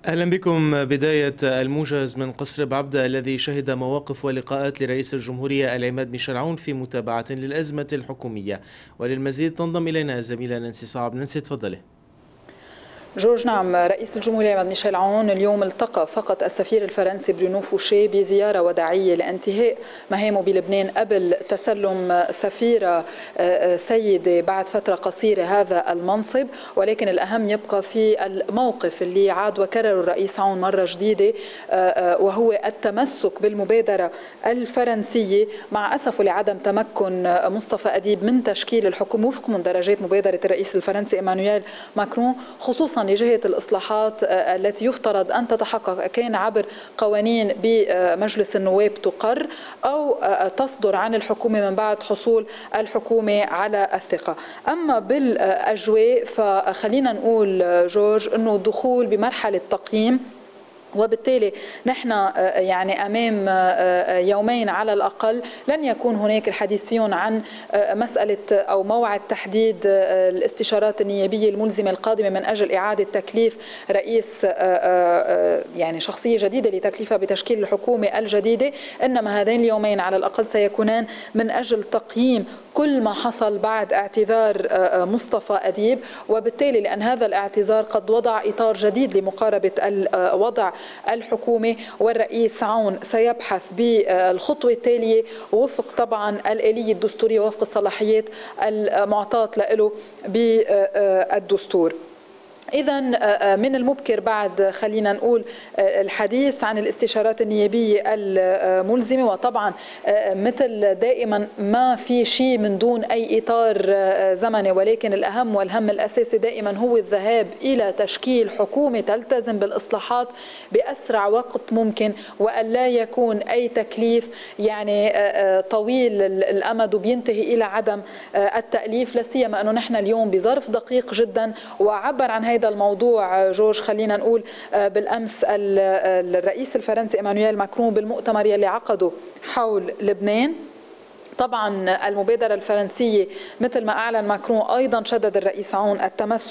أهلا بكم. بداية الموجز من قصر بعبدة الذي شهد مواقف ولقاءات لرئيس الجمهورية العماد ميشيل عون في متابعة للأزمة الحكومية. وللمزيد تنضم إلينا زميلة نانسي صعب. نانسي تفضلي. جورج، نعم، رئيس الجمهورية العماد ميشيل عون اليوم التقى فقط السفير الفرنسي برونو فوشي بزيارة وداعية لانتهاء مهامه بلبنان قبل تسلم سفيرة سيدة بعد فترة قصيرة هذا المنصب. ولكن الأهم يبقى في الموقف اللي عاد وكرر الرئيس عون مرة جديدة، وهو التمسك بالمبادرة الفرنسية مع أسفه لعدم تمكن مصطفى أديب من تشكيل الحكومة وفق مندرجات مبادرة الرئيس الفرنسي إيمانويل ماكرون، خصوصا لجهة الإصلاحات التي يفترض أن تتحقق كان عبر قوانين بمجلس النواب تقر أو تصدر عن الحكومة من بعد حصول الحكومة على الثقة. أما بالأجواء فخلينا نقول جورج أنه الدخول بمرحلة تقييم، وبالتالي نحن يعني أمام يومين على الأقل لن يكون هناك الحديث فيهم عن مسألة أو موعد تحديد الاستشارات النيابية الملزمة القادمة من أجل إعادة تكليف رئيس يعني شخصية جديدة لتكليفها بتشكيل الحكومة الجديدة، إنما هذين اليومين على الأقل سيكونان من أجل تقييم كل ما حصل بعد اعتذار مصطفى أديب. وبالتالي لأن هذا الاعتذار قد وضع إطار جديد لمقاربة وضع الحكومة، والرئيس عون سيبحث بالخطوة التالية وفق طبعا الآلية الدستورية وفق الصلاحيات المعطاة له بالدستور. إذا من المبكر بعد خلينا نقول الحديث عن الاستشارات النيابية الملزمة، وطبعا مثل دائما ما في شيء من دون أي إطار زمني، ولكن الأهم والهم الأساسي دائما هو الذهاب إلى تشكيل حكومة تلتزم بالإصلاحات بأسرع وقت ممكن، وأن لا يكون أي تكليف يعني طويل الأمد وبينتهي إلى عدم التأليف، لا سيما أنه نحن اليوم بظرف دقيق جدا. وعبر عن هذا الموضوع جورج خلينا نقول بالأمس الرئيس الفرنسي إيمانويل ماكرون بالمؤتمر يلي عقده حول لبنان. طبعا المبادرة الفرنسية مثل ما أعلن ماكرون أيضا شدد الرئيس عون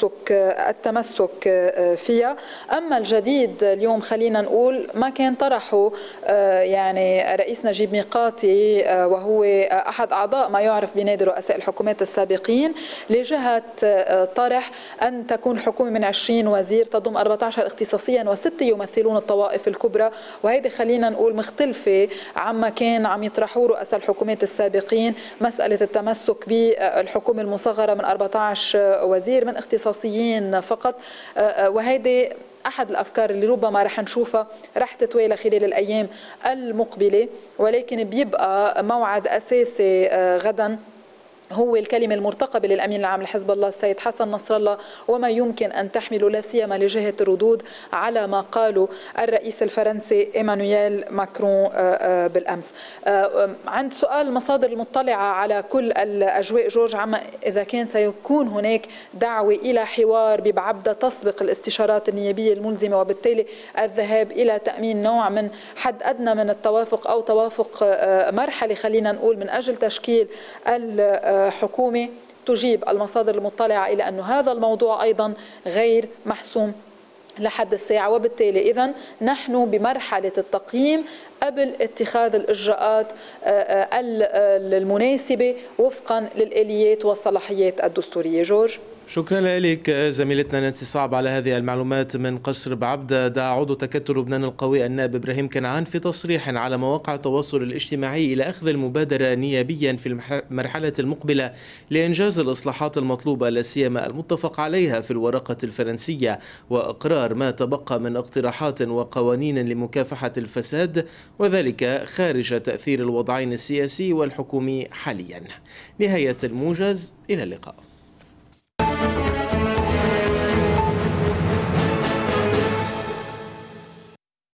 التمسك فيها. أما الجديد اليوم خلينا نقول ما كان طرحه يعني رئيس نجيب ميقاتي، وهو أحد أعضاء ما يعرف بنادي رؤساء الحكومات السابقين، لجهة طرح أن تكون حكومة من 20 وزير تضم 14 اختصاصيا و6 يمثلون الطوائف الكبرى. وهذه خلينا نقول مختلفة عما كان عم يطرحوه رؤساء الحكومات السابقين، مسألة التمسك بالحكومة المصغرة من 14 وزير من اختصاصيين فقط. وهذه أحد الأفكار اللي ربما رح نشوفها رح تتوالى خلال الأيام المقبلة، ولكن بيبقى موعد أساسي غدا هو الكلمة المرتقبة للأمين العام لحزب الله السيد حسن نصر الله، وما يمكن أن تحمله لا سيما لجهة الردود على ما قاله الرئيس الفرنسي إيمانويل ماكرون بالأمس. عند سؤال المصادر المطلعة على كل الأجواء جورج عما إذا كان سيكون هناك دعوة إلى حوار ببعبدة تسبق الاستشارات النيابية الملزمة، وبالتالي الذهاب إلى تأمين نوع من حد أدنى من التوافق أو توافق مرحلي خلينا نقول من أجل تشكيل حكومة، تجيب المصادر المطلعة إلى أن هذا الموضوع أيضا غير محسوم لحد الساعة. وبالتالي إذن نحن بمرحلة التقييم قبل اتخاذ الإجراءات المناسبة وفقا للآليات والصلاحيات الدستورية. جورج، شكرا لك زميلتنا نانسي صعب على هذه المعلومات من قصر بعبدة. دعا عضو تكتل لبنان القوي النائب إبراهيم كنعان في تصريح على مواقع التواصل الاجتماعي إلى أخذ المبادرة نيابيا في المرحلة المقبلة لإنجاز الإصلاحات المطلوبة لا سيما المتفق عليها في الورقة الفرنسية، وإقرار ما تبقى من اقتراحات وقوانين لمكافحة الفساد، وذلك خارج تأثير الوضعين السياسي والحكومي حاليا. نهاية الموجز، إلى اللقاء.